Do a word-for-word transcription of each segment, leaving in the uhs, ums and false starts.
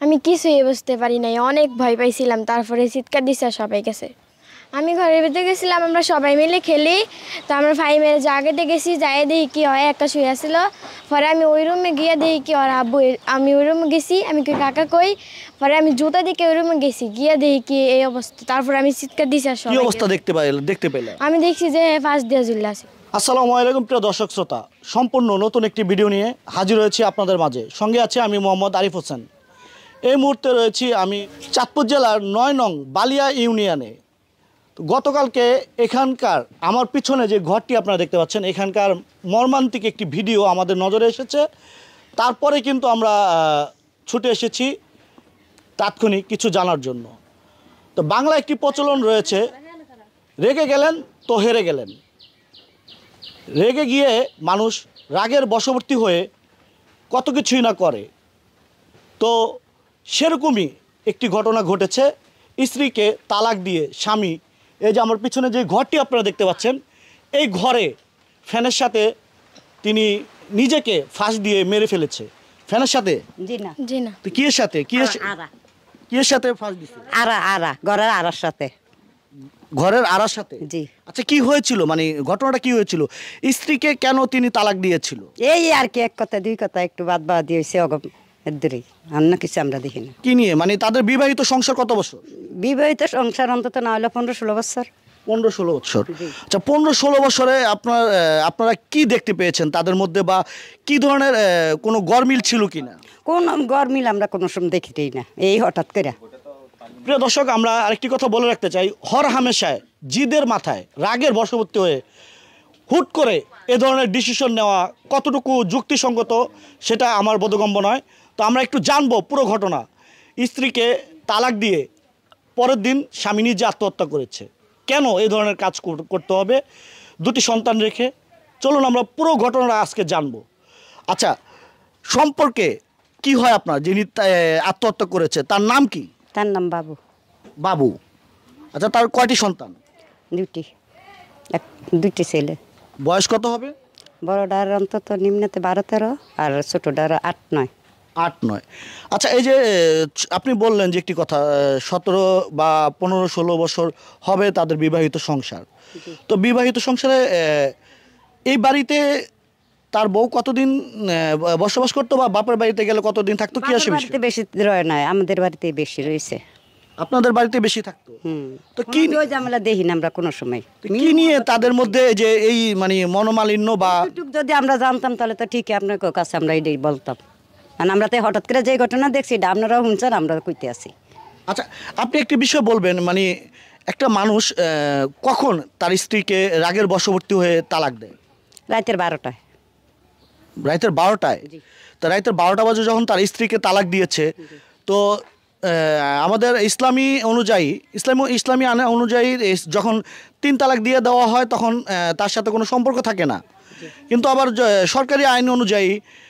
আমি কিছুই বুঝতে পারি নাই, অনেক ভয় পাইছিলাম। তারপরে চিৎকার দিছে আর সবাই গেছে। আমি ঘরের ভিতরে গেছিলাম, আমরা সবাই মিলে খেলি। তো আমরা ফাইভের জায়গাতে গেছি, যাই দেখি কি হয়, একটা শুয়ে আসছিল। পরে আমি ওই রুমে গিয়ে দেখি কি ওর আব্বু, আমি ওই রুমে গেছি, আমি কই কাকা কই। পরে আমি জুতা দিকে ওই রুমে গেছি, গিয়ে দেখি কি এই অবস্থা। তারপরে আমি চিৎকার দিছি আর সবাই। কি অবস্থা দেখতে পাইল দেখতে পেলেন? আমি দেখছি যে ফাঁস দিয়ে ঝুলে আছে। আসসালামু আলাইকুম প্রিয় দর্শক শ্রোতা, সম্পূর্ণ নতুন একটি ভিডিও নিয়ে হাজির হয়েছি আপনাদের মাঝে। সঙ্গে আছে আমি মোহাম্মদ আরিফ হোসেন। এই মুহূর্তে রয়েছি আমি চাঁদপুর জেলার নয় নং বালিয়া ইউনিয়নে। তো গতকালকে এখানকার আমার পিছনে যে ঘরটি আপনারা দেখতে পাচ্ছেন, এখানকার মর্মান্তিক একটি ভিডিও আমাদের নজরে এসেছে। তারপরে কিন্তু আমরা ছুটে এসেছি তাৎক্ষণিক কিছু জানার জন্য। তো বাংলা একটি প্রচলন রয়েছে, রেগে গেলেন তো হেরে গেলেন। রেগে গিয়ে মানুষ রাগের বশবর্তী হয়ে কত কিছুই না করে। তো সেরকমই একটি ঘটনা ঘটেছে। স্ত্রীকে তালাক দিয়ে স্বামী, এই যে আমার পিছনে যে ঘরটি আপনারা দেখতে পাচ্ছেন, এই ঘরে ফ্যানের সাথে তিনি নিজেকে ফাঁস দিয়ে মেরে ফেলেছে। ফ্যানের সাথে? জি না জি না। তো কিয়ের সাথে? কিয়ের কিয়ের সাথে ফাঁস দিছে? আরা আরা ঘরের আরার সাথে। ঘরের আড়ার সাথে? জি। আচ্ছা, কি হয়েছিল, মানে ঘটনাটা কি হয়েছিল? স্ত্রীকে কেন তিনি তালাক দিয়েছিল? এই আর কি, এক কথা দুই কথা একটু বাদ বাদ দিয়েছে অগম দূরেই, অন্য কিছু আমরা দেখি না। কি নিয়ে, মানে তাদের বিবাহিত সংসার কত বছর? বিবাহিত সংসার অন্তত না হলে পনেরো ষোলো বছর। পনেরো ষোলো বছর। আচ্ছা, পনেরো ষোলো বছরে আপনার আপনারা কি দেখতে পেয়েছেন তাদের মধ্যে, বা কি ধরনের কোনো গরমিল ছিল কিনা? কোন গরমিল আমরা কোনো সময় দেখিতেই না, এই হঠাৎ করে। প্রিয় দর্শক, আমরা আরেকটি কথা বলে রাখতে চাই, হর হামেশায় জিদের মাথায় রাগের বশবর্তী হয়ে হুট করে এ ধরনের ডিসিশন নেওয়া কতটুকু যুক্তিসঙ্গত সেটা আমার বোধগম্য নয়। তো আমরা একটু জানবো পুরো ঘটনা। স্ত্রীকে তালাক দিয়ে পরের দিন স্বামী নিজে আত্মহত্যা করেছে, কেন এই ধরনের কাজ করতে হবে দুটি সন্তান রেখে? চলুন আমরা পুরো ঘটনাটা আজকে জানবো। আচ্ছা, সম্পর্কে কি হয় আপনার, যিনি আত্মহত্যা করেছে তার নাম কি? তার নাম বাবু। বাবু। আচ্ছা, তার কয়টি সন্তান? দুটি, এক দুটি ছেলে। বয়স কত হবে? বড়টার অন্তত নিম্নতে বারো তেরো আর ছোটটার আট নয়। আট নয়। আচ্ছা, এই যে আপনি বললেন যে একটি কথা, সতেরো বা পনেরো ষোলো বছর হবে তাদের বিবাহিত সংসার। তো বিবাহিত সংসারে এই বাড়িতে তার বউ কতদিন বসবাস করতো, বা বাপের বাড়িতে গেলে কতদিন থাকতো? কি আসে? বাড়িতে বেশি রয় নয়, আমাদের বাড়িতে বেশি রয়েছে। আপনাদের বাড়িতে বেশি থাকতো? হুম। তো কি ঝামেলা দেখি না আমরা কোনো সময়। কি নিয়ে তাদের মধ্যে যে এই মানে মনোমালিন্য বা? যদি আমরা জানতাম তাহলে তো ঠিক আপনার কাছে আমরা এটাই বলতাম, কারণ আমরা তো হঠাৎ করে যে ঘটনা দেখছি এটা আপনারাও শুনছেন, আমরা কইতে আছি। আচ্ছা, আপনি একটি বিষয় বলবেন, মানে একটা মানুষ কখন তার স্ত্রীকে রাগের বশবর্তী হয়ে তালাক দেয়? রাতের বারোটায়। রাতের বারোটায়? তো রাতের বারোটা বাজে যখন তার স্ত্রীকে তালাক দিয়েছে, তো আমাদের ইসলামী অনুযায়ী ইসলামী ইসলামী আইন অনুযায়ী যখন তিন তালাক দিয়ে দেওয়া হয় তখন তার সাথে কোনো সম্পর্ক থাকে না। কিন্তু আবার সরকারি আইন অনুযায়ী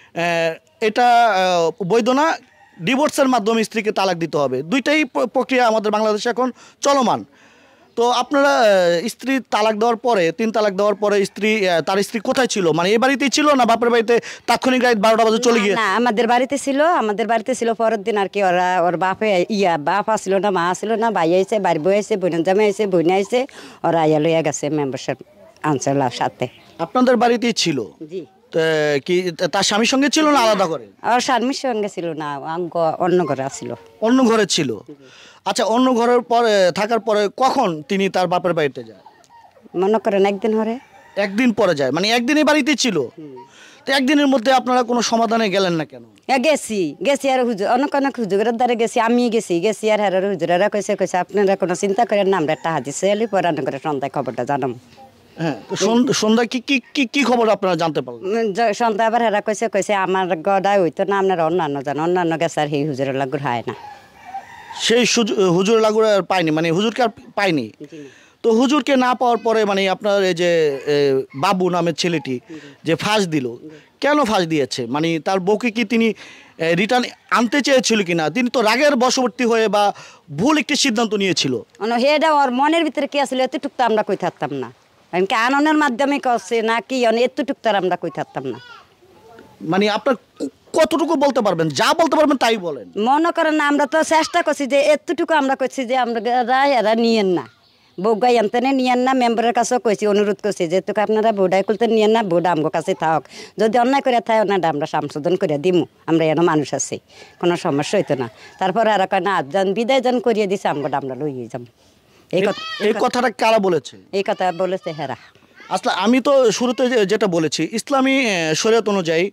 এটা বৈধ না, ডিভোর্সের মাধ্যমে স্ত্রীকে তালাক দিতে হবে। দুইটাই প্রক্রিয়া আমাদের বাংলাদেশে এখন চলমান। তো আপনারা স্ত্রী তালাক দেওয়ার পরে, তিন তালাক দেওয়ার পরে স্ত্রী তার স্ত্রী কোথায় ছিল, মানে এই বাড়িতেই ছিল না বাপের বাড়িতে তাৎক্ষণিক রাত বারোটা বাজে চলে গিয়ে? না, আমাদের বাড়িতে ছিল। আমাদের বাড়িতে ছিল পরের দিন আর কি। ওরা ওর বাপে ইয়া বাপ আসছিল না, মা আসছিল না, ভাই আইসে, বাড়ি বই আইসে, বোনের জামাই আইসে, বোন আইসে, ওরা আইয়া লইয়া গেছে মেম্বারশিপ আনসার সাথে। আপনাদের বাড়িতেই ছিল? জি। কি তার স্বামীর সঙ্গে ছিল না আলাদা করে? আর স্বামীর সঙ্গে ছিল না, অন্য ঘরে আসছিল। অন্য ঘরে ছিল? আচ্ছা, অন্য ঘরের পরে থাকার পরে কখন তিনি তার বাপের বাড়িতে যায়? মনে করেন একদিন হরে। একদিন পরে যায়, মানে একদিনই বাড়িতে ছিল? তো একদিনের মধ্যে আপনারা কোনো সমাধানে গেলেন না কেন? গেছি গেছি আর হুজুর, অনেক অনেক হুজুরের দ্বারা গেছি, আমি গেছি গেছি আর হ্যাঁ হুজুরেরা কইছে কইছে আপনারা কোনো চিন্তা করেন না, আমরা টাকা দিচ্ছি এলি পরে অনেক করে সন্ধ্যায় খবরটা জানাম। হ্যাঁ, সন্ধ্যা কি কি কি খবর আপনারা জানতে পারলেন? সন্ধ্যা আবার হেরা কইছে কইছে আমার গদায় হইতো না, আপনারা অন্যান্য জান অন্যান্য গেছে আর সেই হুজুরের লাগুর হয় না। সেই হুজুর লাগুর আর পাইনি, মানে হুজুরকে আর পাইনি? তো হুজুরকে না পাওয়ার পরে মানে আপনার এই যে বাবু নামের ছেলেটি যে ফাঁস দিল, কেন ফাঁস দিয়েছে? মানে তার বউকে কি তিনি রিটার্ন আনতে চেয়েছিল কিনা? তিনি তো রাগের বশবর্তী হয়ে বা ভুল একটি সিদ্ধান্ত নিয়েছিল। হেডা ওর মনের ভিতরে কি আসলে এতটুক তো আমরা কই থাকতাম না, কারণ কি আননের মাধ্যমে করছে না কি এতটুক তো আমরা কই থাকতাম না। মানে আপনার কতটুকু বলতে পারবেন? যা বলতে পারবেন তাই বলেন। মনে করেন না, আমরা তো চেষ্টা করছি যে এতটুকু আমরা করছি যে আমরা এরা নিয়েন না, বউগাই আনতেনে নিয়েন না। মেম্বারের কাছেও কইছি, অনুরোধ করছি যে তোকে আপনারা বোর্ডাই খুলতে নিয়েন না, বোর্ড আমগো কাছে থাক, যদি অন্যায় করে থাকে না আমরা সংশোধন করে দিমু, আমরা এনে মানুষ আছি, কোনো সমস্যা হইতো না। তারপরে আর কয় না যান বিদায় যান করিয়ে দিছে, আমগোটা আমরা লইয়ে যাম। এই কথা এই কথাটা কারা বলেছে? এই কথা বলেছে হেরা। আসলে আমি তো শুরুতে যে- যেটা বলেছি, ইসলামী আহ, শরীয়ত অনুযায়ী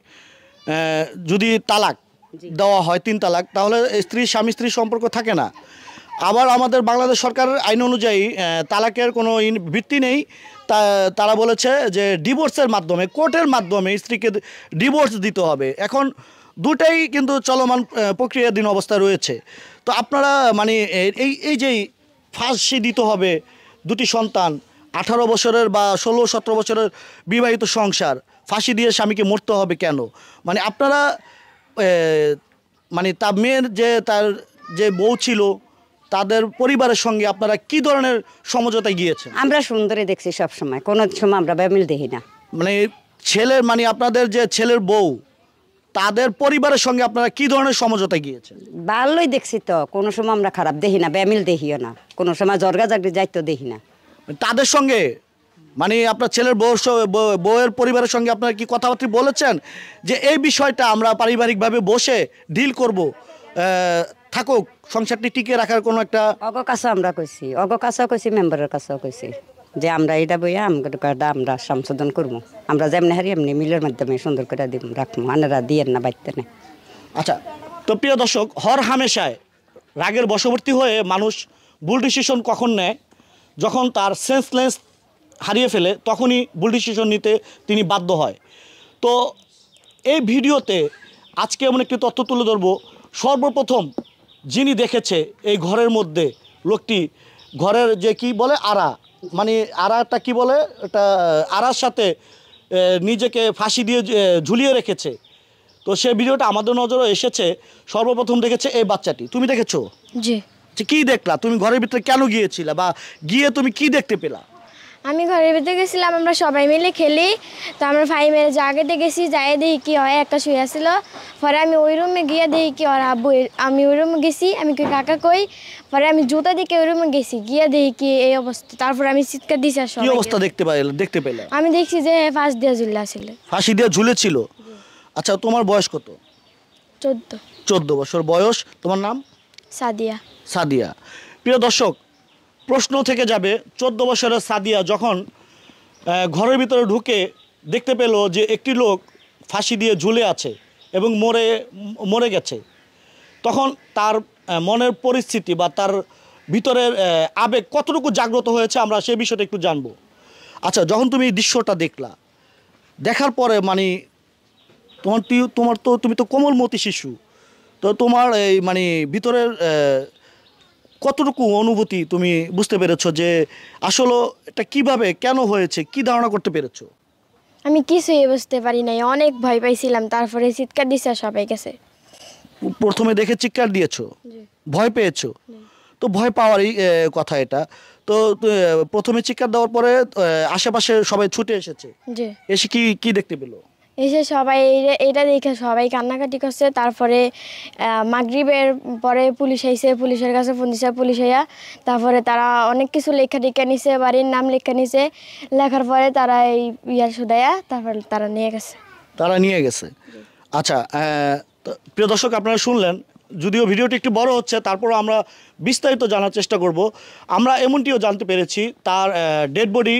আহ, যদি তালাক দেওয়া হয়, তিন তালাক, তাহলে স্ত্রী স্বামী স্ত্রী সম্পর্ক থাকে না। আবার আমাদের বাংলাদেশ সরকারের আইন অনুযায়ী আহ, তালাকের কোনো ইন- ভিত্তি নেই। তা তারা বলেছে যে ডিভোর্সের মাধ্যমে, কোর্টের মাধ্যমে স্ত্রীকে ডিভোর্স দিতে হবে। এখন দুটাই কিন্তু চলমান আহ, প্রক্রিয়াধীন অবস্থায় রয়েছে। তো আপনারা মানে এ- এই এই যে ফাঁসি দিতে হবে দুটি সন্তান, আঠারো বছরের বা ষোলো সতেরো বছরের বিবাহিত সংসার, ফাঁসি দিয়ে স্বামীকে মরতে হবে কেন? মানে আপনারা এ, মানে তার মেয়ের যে তার যে বউ ছিল তাদের পরিবারের সঙ্গে আপনারা কি ধরনের সমঝোতায় গিয়েছেন? আমরা সুন্দরী দেখছি সব সময়, কোনো সময় আমরা বেমিল দেখি না। মানে ছেলের মানে আপনাদের যে ছেলের বউ তাদের পরিবারের সঙ্গে আপনারা কি ধরনের সমঝোতায় গিয়েছেন? ভালোই দেখছি তো, কোনো সময় আমরা খারাপ দেখি না, বেমিল দেখিও না, কোনো সময় জর্গা জাগরি যাইতো দেখি না। তাদের সঙ্গে মানে আপনার ছেলের বউ বউয়ের পরিবারের সঙ্গে আপনারা কি কথাবার্তা বলেছেন যে এই বিষয়টা আমরা পারিবারিকভাবে বসে ডিল করব, আহ, থাকুক, সংসারটি টিকে রাখার কোনো একটা? অগ কাছেও আমরা কইছি, অগ কাছেও কইছি, মেম্বারের কাছেও কইছি যে আমরা এটা বইয়া আমগোটা আমরা সংশোধন করবো, আমরা যেমনি হারি এমনি মিলের মাধ্যমে সুন্দর করে দিব রাখবো, আনারা দিয়েন না বাইতে না। আচ্ছা, তো প্রিয় দর্শক, হর হামেশায় রাগের বশবর্তী হয়ে মানুষ ভুল ডিসিশন কখন নেয়? যখন তার সেন্সলেস হারিয়ে ফেলে তখনই ভুল ডিসিশন নিতে তিনি বাধ্য হয়। তো এই ভিডিওতে আজকে এমন একটি তথ্য তুলে ধরবো। সর্বপ্রথম যিনি দেখেছে এই ঘরের মধ্যে লোকটি, ঘরের যে কি বলে আড়া, মানে আড়াটা কি বলে, এটা আড়ার সাথে আহ, নিজেকে ফাঁসি দিয়ে আহ, ঝুলিয়ে রেখেছে। তো সেই ভিডিওটা আমাদের নজরে এসেছে। সর্বপ্রথম দেখেছে এই বাচ্চাটি। তুমি দেখেছো? জি। যে কি দেখলা? তুমি ঘরের ভিতরে কেন গিয়েছিলা বা গিয়ে তুমি কি দেখতে পেলা? আমি ঘরের ভিতরে গেছিলাম, আমরা সবাই মিলে খেলি। তো আমরা ফাইমের জায়গাতে গেছি, যাই দেখি কি হয়, একটা শুয়ে ছিল। পরে আমি ওই রুমে গিয়ে দেখি কি ওর আব্বু, আমি ওই রুমে গেছি, আমি কই কাকা কই। পরে আমি জুতা দিকে ওই রুমে গেছি, গিয়ে দেখি কি এই অবস্থা। তারপরে আমি চিৎকার দিছি আর কি সবাইকে। অবস্থা দেখতে পাইলে দেখতে পেলা? আমি দেখছি যে ফাঁস দিয়ে ঝুল্লা ছিল। ফাঁসি দিয়ে ঝুলেছিল। আচ্ছা, তোমার বয়স কত? চোদ্দ। চোদ্দ বছর বয়স। তোমার নাম? সাদিয়া। সাদিয়া। প্রিয় দর্শক, প্রশ্ন থেকে যাবে, চোদ্দ বছরের সাদিয়া যখন আহ, ঘরের ভিতরে ঢুকে দেখতে পেল যে একটি লোক ফাঁসি দিয়ে ঝুলে আছে এবং মরে মরে গেছে, তখন তার আহ, মনের পরিস্থিতি বা তার ভিতরের আহ, আবেগ কতটুকু জাগ্রত হয়েছে আমরা সেই বিষয়টা একটু জানবো। আচ্ছা, যখন তুমি এই দৃশ্যটা দেখলা, দেখার পরে মানে তোমার তুই- তোমার তো তুমি তো কোমলমতি শিশু, তো তোমার এই মানে ভিতরের আহ, কতটুকু অনুভূতি তুমি বুঝতে পেরেছো যে আসলে এটা কিভাবে কেন হয়েছে, কি ধারণা করতে পেরেছো? আমি কিছুই বুঝতে পারি নাই, অনেক ভয় পাইছিলাম। তারপরে চিৎকার দিছে আর সবাই গেছে। প্রথমে দেখে চিৎকার দিয়েছো, ভয় পেয়েছো, তো ভয় পাওয়ারই আহ, কথা এটা। তো আহ, প্রথমে চিৎকার দেওয়ার পরে আহ, আশেপাশে সবাই ছুটে এসেছে, জি। এসে কি কি দেখতে পেলো? এসে সবাই এইটা- এইটা দেখে সবাই কান্নাকাটি করছে। তারপরে আহ, মাগরিবের পরে পুলিশ আইছে, পুলিশের কাছে ফোন দিছে, পুলিশ আইয়া তারপরে তারা অনেক কিছু লেখা টেখা নিছে, বাড়ির নাম লেখা নিছে। লেখার পরে তারা এই ইয়ার সুদায়া তারপর তারা নিয়ে গেছে। তারা নিয়ে গেছে। আচ্ছা, আহ, তো প্রিয় দর্শক, আপনারা শুনলেন, যদিও ভিডিওটি একটু বড় হচ্ছে, তারপরও আমরা বিস্তারিত জানার চেষ্টা করব। আমরা এমনটিও জানতে পেরেছি তার ডেড বডি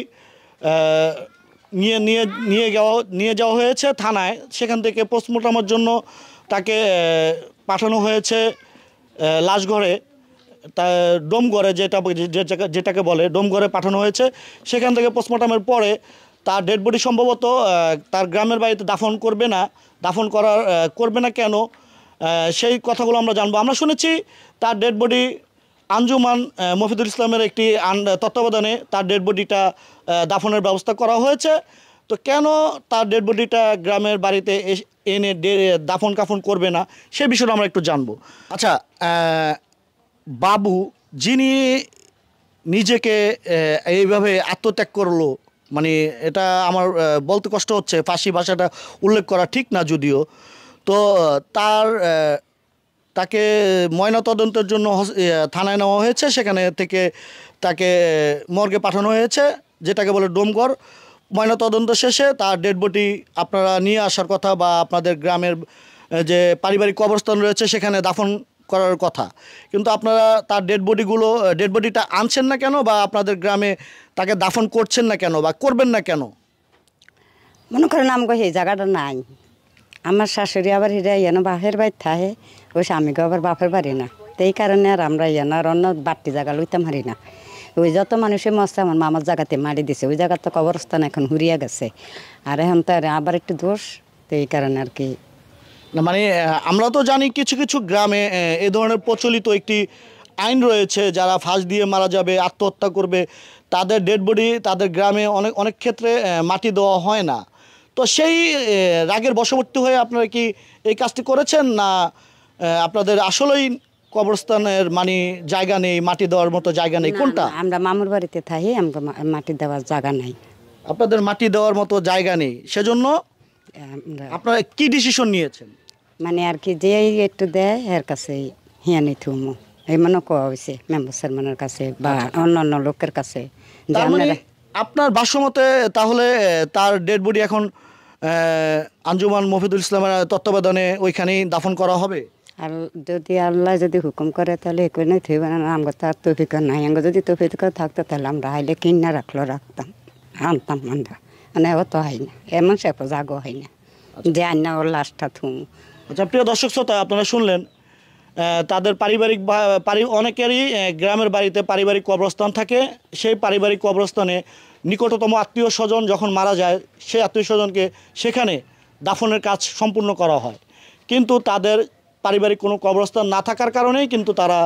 নিয়ে নিয়ে নিয়ে যাওয়া নিয়ে যাওয়া হয়েছে থানায়। সেখান থেকে পোস্টমর্টমের জন্য তাকে আহ, পাঠানো হয়েছে আহ, লাশঘরে, তা ডোমঘরে, যেটা যে জায়গা- যেটাকে বলে ডোমঘরে পাঠানো হয়েছে। সেখান থেকে পোস্টমর্টমের পরে তার ডেড বডি সম্ভবত আহ, তার গ্রামের বাড়িতে দাফন করবে না। দাফন করার আহ, করবে না কেন, আহ, সেই কথাগুলো আমরা জানবো। আমরা শুনেছি তার ডেড বডি আঞ্জুমান আহ, মফিদুল ইসলামের একটি আন- তত্ত্বাবধানে তার ডেড বডিটা আহ, দাফনের ব্যবস্থা করা হয়েছে। তো কেন তার ডেড বডিটা গ্রামের বাড়িতে এস- এনে ডে- দাফন কাফন করবে না, সে বিষয়টা আমরা একটু জানবো। আচ্ছা, আহ, বাবু যিনি নিজেকে আহ, এইভাবে আত্মত্যাগ করলো, মানে এটা আমার আহ, বলতে কষ্ট হচ্ছে, ফাঁসি ভাষাটা উল্লেখ করা ঠিক না যদিও। তো তার আহ, তাকে ময়নাতদন্তের জন্য হস- ইয়ে, থানায় নেওয়া হয়েছে, সেখানে থেকে তাকে মর্গে পাঠানো হয়েছে, যেটাকে বলে ডোমঘর। ময়নাতদন্ত শেষে তার ডেড বডি আপনারা নিয়ে আসার কথা বা আপনাদের গ্রামের আহ, যে পারিবারিক কবরস্থান রয়েছে সেখানে দাফন করার কথা, কিন্তু আপনারা তার ডেড বডিগুলো ডেড বডিটা আনছেন না কেন, বা আপনাদের গ্রামে তাকে দাফন করছেন না কেন বা করবেন না কেন? মনে করেন আমাকে সেই জায়গাটা নাই। আমার শাশুড়ি আবার হিরা ইয়েন বাপের বাড়ি থাকে, ওই স্বামীকে আবার বাপের বাড়ি না, তো এই কারণে আর আমরা ইয়েন আর অন্য বাড়তি জায়গা লইতাম হারি না। ওই যত মানুষের মস্তে আমার মামার জায়গাতে মারি দিছে, ওই জায়গার তো কবরস্থান এখন হুরিয়া গেছে, আর এখন তো আর আবার একটু দোষ, তো এই কারণে আর কি। না মানে আহ, আমরা তো জানি কিছু কিছু গ্রামে আহ, এ ধরনের প্রচলিত একটি আইন রয়েছে, যারা ফাঁস দিয়ে মারা যাবে, আত্মহত্যা করবে, তাদের ডেড বডি তাদের গ্রামে অনেক অনেক ক্ষেত্রে আহ, মাটি দেওয়া হয় না। তো সেই আহ, রাগের বশবর্তী হয়ে আপনারা কি এই কাজটি করেছেন, না আহ, আপনাদের আসলেই কবরস্থানের মানে জায়গা নেই, মাটি দেওয়ার মতো জায়গা নেই, না, কোনটা? না, আমরা মামুর বাড়িতে থাকি, আমাকে মা- মাটি দেওয়ার জায়গা নাই। আপনাদের মাটি দেওয়ার মতো জায়গা নেই, সেজন্য আমরা আপনারা কি ডিসিশন নিয়েছেন? মানে আর কি যে একটু দেয় এর কাছে হিয়া নিই থুমো, এই মনে কোয়া হয়েছে মেম্বার চেয়ারম্যানের কাছে বা অন্য অন্য লোকের কাছে যে তার মানে আপনারা। আপনার ভাষ্যমতে তাহলে আহ, তার ডেড বডি এখন আহ, আঞ্জুমান মফিদুল ইসলামের তত্ত্বাবধানে ওইখানেই দাফন করা হবে। আর যদি আল্লাহ যদি হুকুম করে তাহলে এ করে থইবে না, আমরা তো আর তৌফিক নাই, আমরা যদি তৌফিক থাকতো তাহলে আমরা হাইলে কিনা রাখলো রাখতাম, আনতাম আমরা, মানে অত হয় না, এমন সে জাগো হয় না যে আন্না ওর লাশটা থুম। আচ্ছা প্রিয় দর্শক শ্রোতা, আপনারা শুনলেন আহ, তাদের পারিবারিক বা- পারি অনেকেরই আহ, গ্রামের বাড়িতে পারিবারিক কবরস্থান থাকে। সেই পারিবারিক কবরস্থানে নিকটতম আত্মীয় স্বজন যখন মারা যায়, সেই আত্মীয় স্বজনকে সেখানে দাফনের কাজ সম্পূর্ণ করা হয়, কিন্তু তাদের পারিবারিক কোনো কবরস্থান না থাকার কারণেই কিন্তু তারা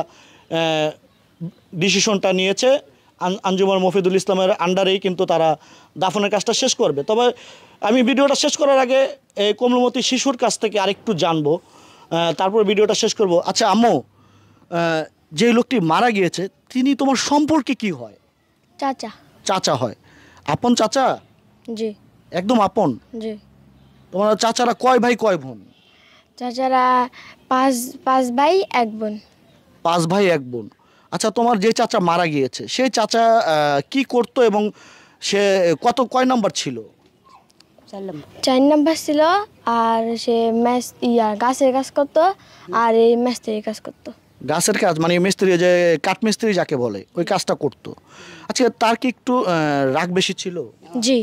ডিসিশনটা নিয়েছে আন- আঞ্জুমান মফিদুল ইসলামের আন্ডারেই কিন্তু তারা দাফনের কাজটা শেষ করবে। তবে আমি ভিডিওটা শেষ করার আগে এই কোমলমতি শিশুর কাছ থেকে আরেকটু জানবো, আহ, তারপর ভিডিওটা শেষ করব। আচ্ছা আম্মু, আহ, যে লোকটি মারা গিয়েছে তিনি তোমার সম্পর্কে কি হয়? চাচা। চাচা হয়? আপন চাচা? জি। একদম আপন? জি। তোমার চাচারা কয় ভাই কয় বোন? চাচারা পাঁচ পাঁচ ভাই এক বোন। পাঁচ ভাই এক বোন। আচ্ছা তোমার যে চাচা মারা গিয়েছে সেই চাচা আহ, কি করতো এবং সে কত কয় নম্বর ছিল? চার নাম্বার ছিল, আর সে ম্যাচ ইয়া গাছের কাজ করতো, আর এই ম্যাস্ত্রির কাজ করতো। গাছের কাজ মানে মিস্ত্রি, যে কাঠমিস্ত্রি যাকে বলে, ওই কাজটা করতো। আচ্ছা তার কি একটু আহ, রাগ বেশি ছিল? জি।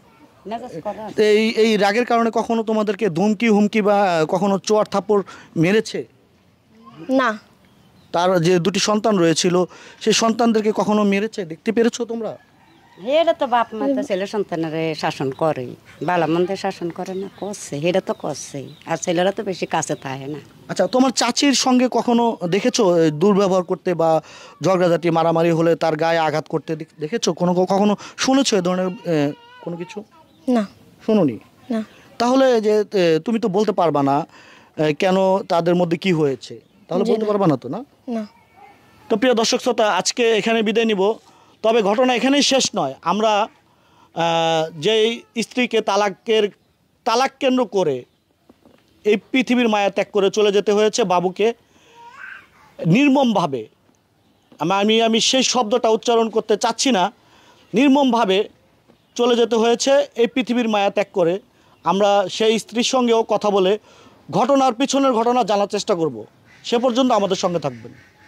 তো এই এই রাগের কারণে কখনো তোমাদেরকে ধমকি হুমকি বা কখনো চোয়ার থাপ্পড় মেরেছে? না। তার যে দুটি সন্তান রয়েছিল সেই সন্তানদেরকে কখনো মেরেছে, দেখতে পেরেছো তোমরা? এটা তো বাপ মা তো ছেলে সন্তানের শাসন করে, বালা মন্দের শাসন করে না, করছে এটা তো করছেই, আর ছেলেরা তো বেশি কাছে থাকে না। আচ্ছা তোমার চাচির সঙ্গে কখনো দেখেছো এ, দুর্ব্যবহার করতে বা ঝগড়াঝাটি মারামারি হলে তার গায়ে আঘাত করতে দেখ- দেখেছো? কোনো কখনো শুনেছো এ ধরনের এ, কোনো কিছু? না। শুনোনি? না। তাহলে যে এ, তুমি তো বলতে পারবা না এ, কেন তাদের মধ্যে কি হয়েছে, তাহলে জি বলতে না। পারবা না তো? না। না। তো প্রিয় দর্শক শ্রোতা, আজকে এখানে বিদায় নিব। তবে ঘটনা এখানেই শেষ নয়। আমরা আহ, যেই স্ত্রীকে তালাকের তালাক কেন্দ্র করে এই পৃথিবীর মায়া ত্যাগ করে চলে যেতে হয়েছে বাবুকে নির্মমভাবে, আমা- আমি আমি সেই শব্দটা উচ্চারণ করতে চাচ্ছি না, নির্মমভাবে চলে যেতে হয়েছে এই পৃথিবীর মায়া ত্যাগ করে। আমরা সেই স্ত্রীর সঙ্গেও কথা বলে ঘটনার পিছনের ঘটনা জানার চেষ্টা করব। সে পর্যন্ত আমাদের সঙ্গে থাকবেন।